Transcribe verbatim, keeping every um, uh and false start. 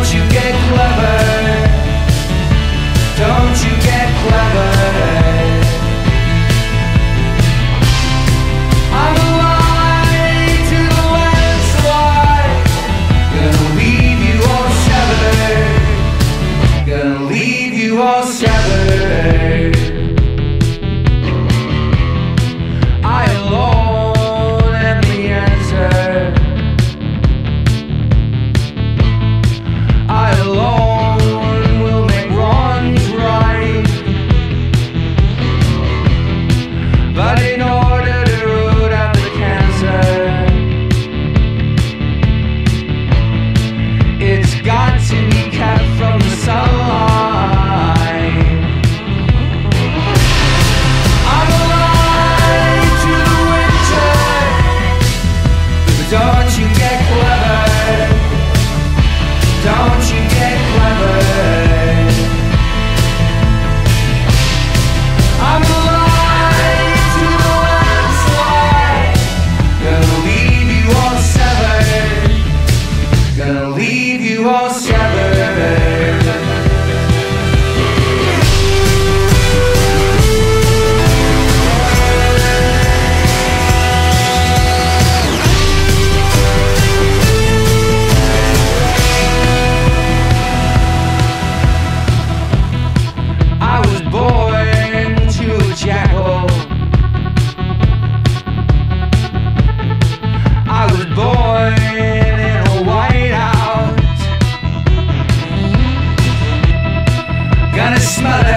don't you get clever? Don't you get clever? I'm alive to the landslide. Gonna leave you all severed. Gonna leave you all severed. I alone am the answer. I alone will make wrongs right. But in order to root out the cancer, it's got to be kept from the sunlight. I'm alive to the winter. But don't you get clever? Don't you get clever? I'm alive to the landslide. Gonna leave you all severed. Gonna leave you all severed. I was born to a jackal. I was born in a whiteout. Gonna smell it